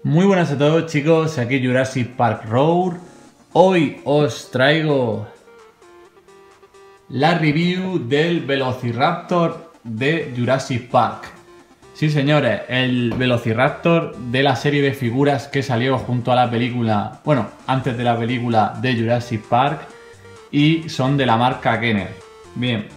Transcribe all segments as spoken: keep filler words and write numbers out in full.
Muy buenas a todos chicos, aquí Jurassic Park Road. Hoy os traigo la review del Velociraptor de Jurassic Park. Sí señores, el Velociraptor de la serie de figuras que salió junto a la película, bueno, antes de la película de Jurassic Park, y son de la marca Kenner. Bien,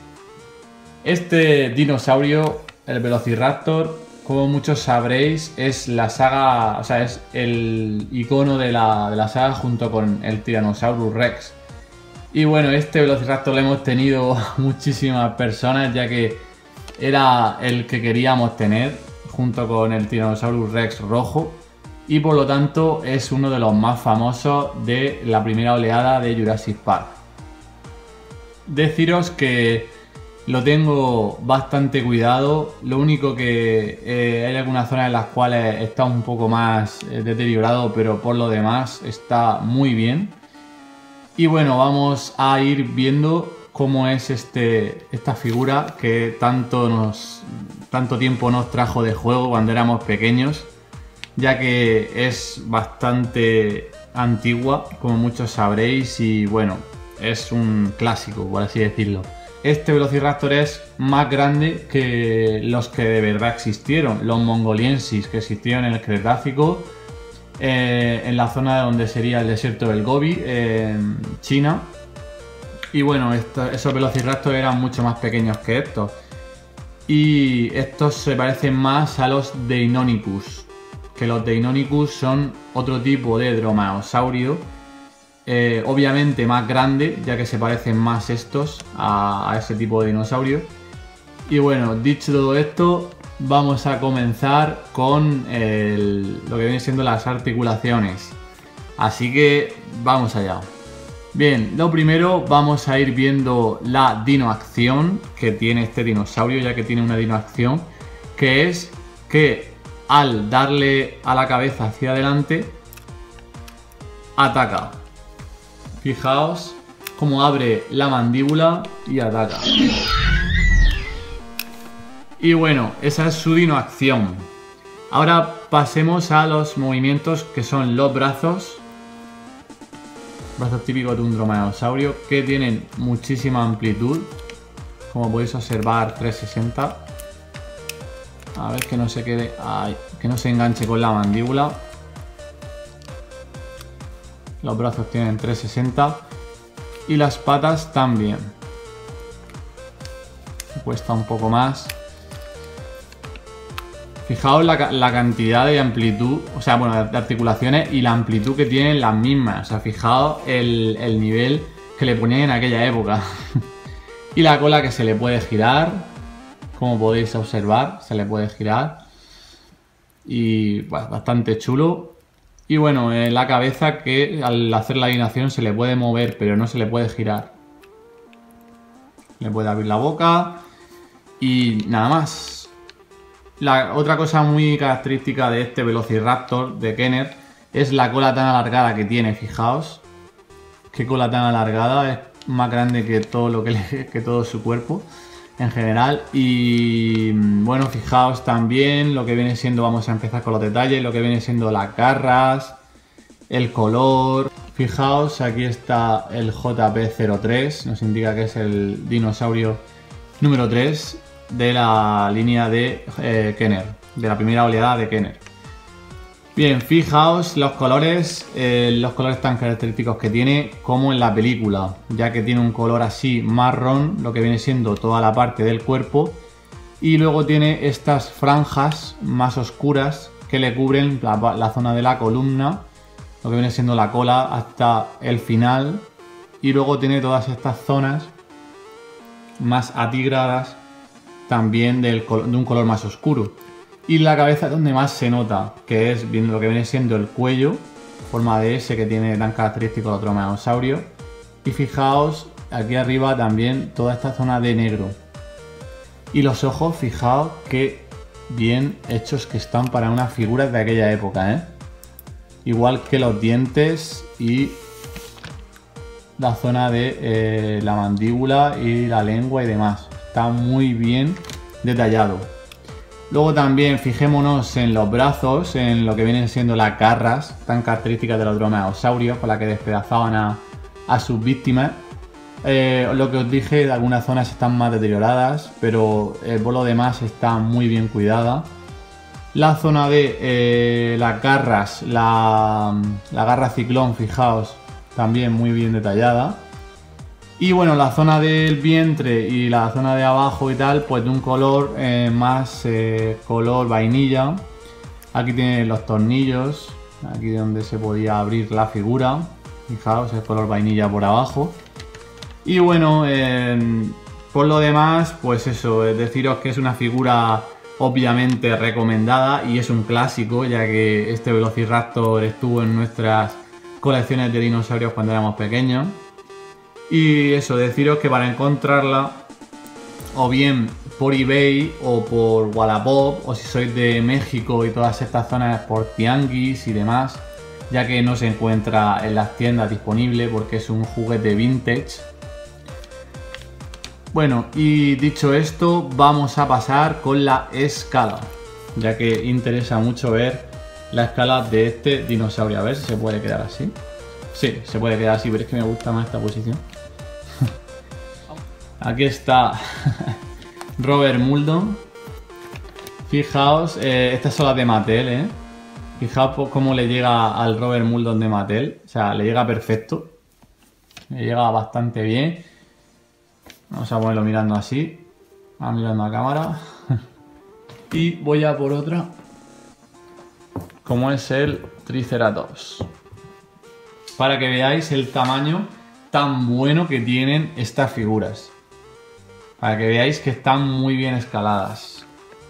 este dinosaurio, el Velociraptor, como muchos sabréis, es la saga, o sea, es el icono de la, de la saga junto con el Tyrannosaurus Rex. Y bueno, este Velociraptor lo hemos tenido muchísimas personas, ya que era el que queríamos tener junto con el Tyrannosaurus Rex rojo, y por lo tanto es uno de los más famosos de la primera oleada de Jurassic Park. Deciros que lo tengo bastante cuidado, lo único que eh, hay algunas zonas en las cuales está un poco más eh, deteriorado, pero por lo demás está muy bien. Y bueno, vamos a ir viendo cómo es este, esta figura que tanto, nos, tanto tiempo nos trajo de juego cuando éramos pequeños, ya que es bastante antigua, como muchos sabréis, y bueno, es un clásico, por así decirlo. Este Velociraptor es más grande que los que de verdad existieron, los mongoliensis, que existieron en el Cretácico, eh, en la zona donde sería el desierto del Gobi, eh, en China. Y bueno, esto, esos Velociraptor eran mucho más pequeños que estos. Y estos se parecen más a los Deinonychus, que los Deinonychus son otro tipo de dromaeosaurio. Eh, obviamente más grande, ya que se parecen más estos a, a ese tipo de dinosaurio. Y bueno, dicho todo esto, vamos a comenzar con el, lo que viene siendo las articulaciones. Así que vamos allá. Bien, lo primero vamos a ir viendo la dinoacción que tiene este dinosaurio, ya que tiene una dinoacción, que es que al darle a la cabeza hacia adelante, ataca. Fijaos cómo abre la mandíbula y ataca. Y bueno, esa es su dinoacción. Ahora pasemos a los movimientos que son los brazos. Brazos típicos de un dromaeosaurio que tienen muchísima amplitud. Como podéis observar, trescientos sesenta. A ver que no se quede... Ay, que no se enganche con la mandíbula. Los brazos tienen trescientos sesenta y las patas también. Cuesta un poco más. Fijaos la, la cantidad de amplitud, o sea, bueno, de articulaciones y la amplitud que tienen las mismas. O sea, fijaos el, el nivel que le ponían en aquella época. Y la cola que se le puede girar, como podéis observar, se le puede girar. Y bueno, bastante chulo. Y bueno, eh, la cabeza que al hacer la alineación se le puede mover, pero no se le puede girar. Le puede abrir la boca y nada más. La otra cosa muy característica de este Velociraptor de Kenner es la cola tan alargada que tiene, fijaos. Qué cola tan alargada, es más grande que todo, lo que, le, que todo su cuerpo en general. Y bueno, fijaos también lo que viene siendo, vamos a empezar con los detalles, lo que viene siendo las garras, el color. Fijaos, aquí está el J P cero tres, nos indica que es el dinosaurio número tres de la línea de eh, Kenner, de la primera oleada de Kenner. Bien, fijaos los colores, eh, los colores tan característicos que tiene como en la película, ya que tiene un color así marrón, lo que viene siendo toda la parte del cuerpo, y luego tiene estas franjas más oscuras que le cubren la, la zona de la columna, lo que viene siendo la cola hasta el final, y luego tiene todas estas zonas más atigradas también del, de un color más oscuro. Y la cabeza es donde más se nota, que es viendo lo que viene siendo el cuello, forma de S que tiene tan característico el dromaeosaurio. Y fijaos aquí arriba también toda esta zona de negro. Y los ojos, fijaos qué bien hechos que están para unas figuras de aquella época, ¿eh? Igual que los dientes y la zona de eh, la mandíbula y la lengua y demás. Está muy bien detallado. Luego también fijémonos en los brazos, en lo que vienen siendo las garras tan características de los dromeosaurios, con las que despedazaban a, a sus víctimas. Eh, lo que os dije, algunas zonas están más deterioradas, pero eh, por lo demás está muy bien cuidada. La zona de eh, las garras, la, la garra ciclón, fijaos, también muy bien detallada. Y bueno, la zona del vientre y la zona de abajo y tal, pues de un color eh, más eh, color vainilla. Aquí tiene los tornillos, aquí donde se podía abrir la figura. Fijaos, el color vainilla por abajo. Y bueno, eh, por lo demás, pues eso, es deciros que es una figura obviamente recomendada y es un clásico, ya que este Velociraptor estuvo en nuestras colecciones de dinosaurios cuando éramos pequeños. Y eso, deciros que para encontrarla, o bien por eBay o por Wallapop, o si sois de México y todas estas zonas, por Tianguis y demás, ya que no se encuentra en las tiendas disponible porque es un juguete vintage. Bueno, y dicho esto, vamos a pasar con la escala, ya que interesa mucho ver la escala de este dinosaurio. A ver si se puede quedar así. Sí, se puede quedar así, pero es que me gusta más esta posición. Aquí está Robert Muldoon. Fijaos, eh, estas son las de Mattel, ¿eh? Fijaos cómo le llega al Robert Muldoon de Mattel. O sea, le llega perfecto. Le llega bastante bien. Vamos a ponerlo mirando así. Vamos mirando a cámara. Y voy a por otra. Como es el Triceratops. Para que veáis el tamaño tan bueno que tienen estas figuras. Para que veáis que están muy bien escaladas.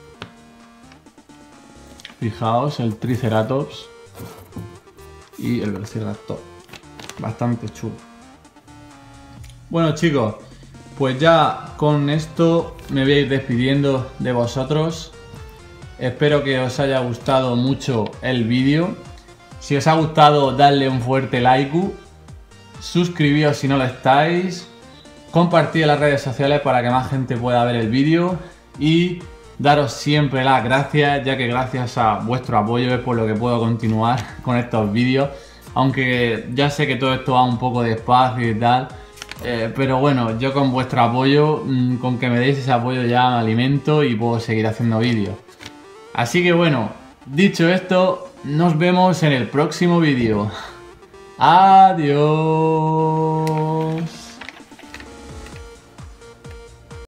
Fijaos el Triceratops y el Velociraptor. Bastante chulo. Bueno, chicos, pues ya con esto me voy a ir despidiendo de vosotros. Espero que os haya gustado mucho el vídeo. Si os ha gustado, dadle un fuerte like. Suscribíos si no lo estáis. Compartid en las redes sociales para que más gente pueda ver el vídeo. Y daros siempre las gracias, ya que gracias a vuestro apoyo es por lo que puedo continuar con estos vídeos. Aunque ya sé que todo esto va un poco despacio y tal. Eh, pero bueno, yo con vuestro apoyo, mmm, con que me deis ese apoyo ya me alimento y puedo seguir haciendo vídeos. Así que bueno, dicho esto, nos vemos en el próximo vídeo. Adiós.